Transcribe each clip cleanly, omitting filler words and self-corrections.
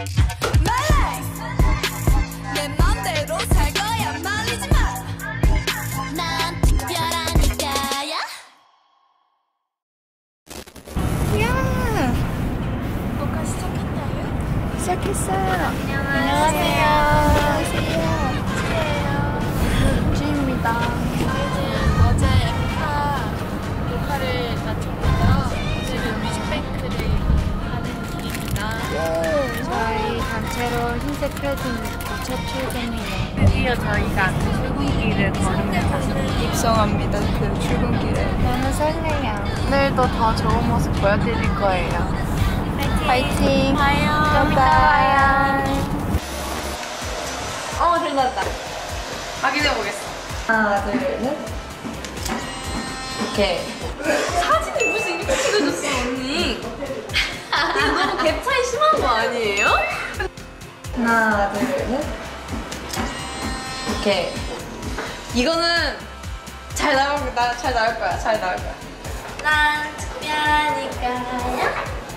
내 맘대로 살 거야 말리지 마. 난 특별하니까야. 야, 뭐가 시작했나요? 시작했어요. 안녕하세요. 안녕하세요. 주입니다. 저희는 어제 엠파 녹화를 마쳤고요. 지금 뮤직뱅크를 하는 길입니다. 저희 단체로 흰색 패딩 입고 첫 출근이에요. 드디어 저희가 그 출근길을 걸으면서 입성합니다. 그 출근길에. 너무 설레요. 오늘도 더 좋은 모습 보여드릴 거예요. 파이팅! 봐요. 좀 이따 봐요. 잘 나왔다. 확인해보겠어. 하나, 둘, 셋. 오케이. 사진을 무슨 이렇게 찍어줬어, 언니? 이거 너무 갭 차이 심한 거 아니에요? 하나, 둘, 셋. 오케이. 이거는 잘 나올 거야. 잘 나올 거야. 난 특별하니까요.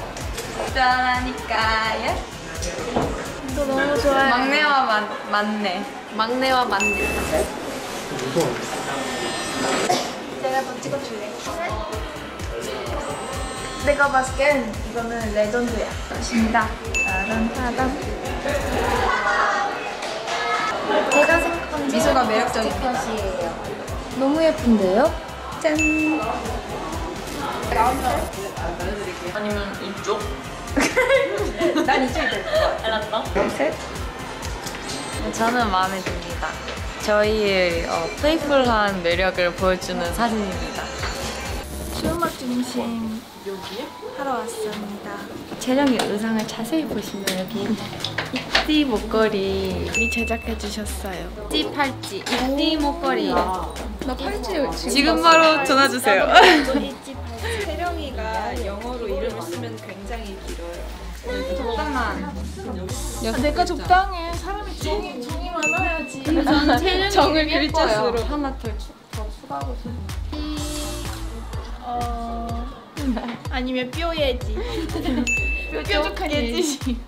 특별하니까요. 또 너무 좋아요. 막내와 맞네. 막내와 맞네. 내가 더 찍어줄래? 내가 봤을 땐 이거는 레전드야. 맞습니다. 따단. 제가 생각한 미소가 매력적입니다. 컷이에요. 너무 예쁜데요? 짠. 아니면 이쪽? 난 이쪽이 될 거야. 알았어? 셋. 저는 마음에 듭니다. 저희의 플레이풀한 매력을 보여주는 사진입니다. 수음악 중심 하러 왔습니다. 재령이 의상을 자세히 보시면 여기 이띠 목걸이 제작해 주셨어요. 이띠 팔찌, 이띠 목걸이. 나 팔찌 지금 바로 전화 주세요. 이띠 팔찌. 세령이가 영어로 이름을 쓰면 굉장히 길어요. 적당한. 내가 적당해. 사람이 정이 많아야지. 정을 글자 수로 하나 더 추가하고 싶어. 아니면 뼈예지. 뾰족한 예지.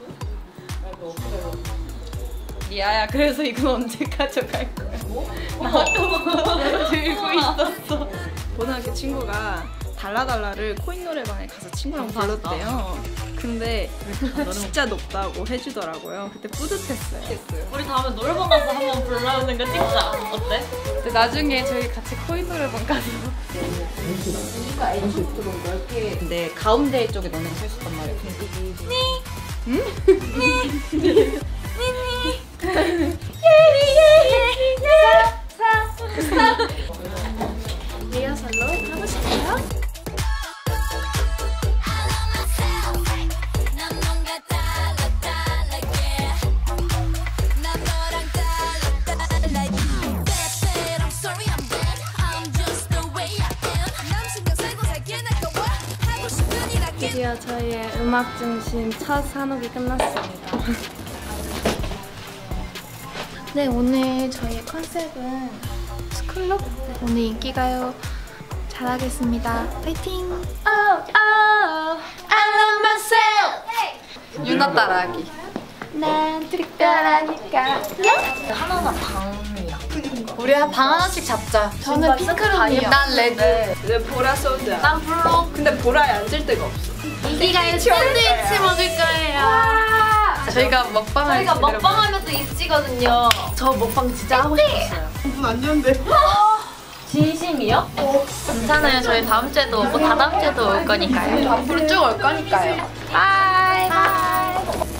리아야, 그래서 이건 언제 가져갈 거야? 나 아까 들고 있었어. 고등학교 친구가 달라달라를 코인 노래방에 가서 친구랑 불렀대요. 근데 진짜 높다고 해주더라고요. 그때 뿌듯했어요. 우리 다음에 노래방 가서 한번 불러오는 거 찍자. 어때? 근데 나중에 저희 같이 코인 노래방 가서 근데 가운데 쪽에 너네 서 있었단 말이야. 리허설로 가보실까요? 드디어 저희의 음악 중심 첫 산옥이 끝났습니다. 네, 오늘 저희의 컨셉은 스쿨룩. 오늘 인기가요 잘하겠습니다. 파이팅! I love myself! 유나 따라하기. 난 특별하니까. 하나가 방이야. 우리 방 하나씩 잡자. 저는 핑크룩이요. 난 레드. 내 보라 소드야. 난 블루. 근데 보라에 앉을 데가 없어. 인기가요 샌드위치 먹을 거예요. 저희가 먹방을 저희가 제대로 먹방하면서 입지거든요. 저 먹방 진짜 하고 싶었어요. 진심이요? 괜찮아요. 저희 다음 주에도 오고 다다음 주에도 올 거니까요. 앞으로 쭉 올 거니까요. 바이 바이.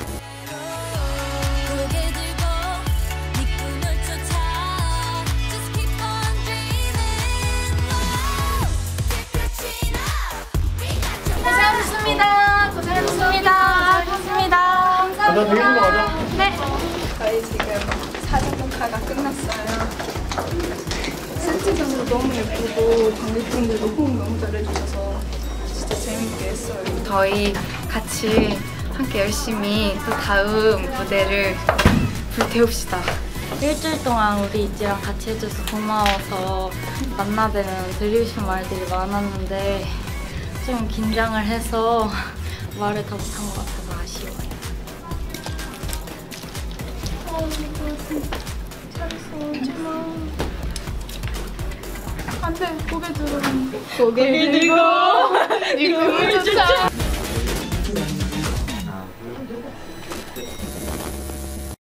고생하셨습니다. 감사합니다. 네. 저희 지금 사진 녹화가 끝났어요. 세트장도 너무 예쁘고 관객분들도 호응 너무 잘해주셔서 진짜 재밌게 했어요. 저희 같이 함께 열심히 또 다음 무대를 불태웁시다. 일주일 동안 우리 이지랑 같이 해줘서 고마워서 만나뵈면 들리고 싶은 말들이 많았는데 좀 긴장을 해서 말을 더 못한 것 같아서 아쉬워요. 안돼 고개 들어. 고개를 들고 네 꿈을 쫓아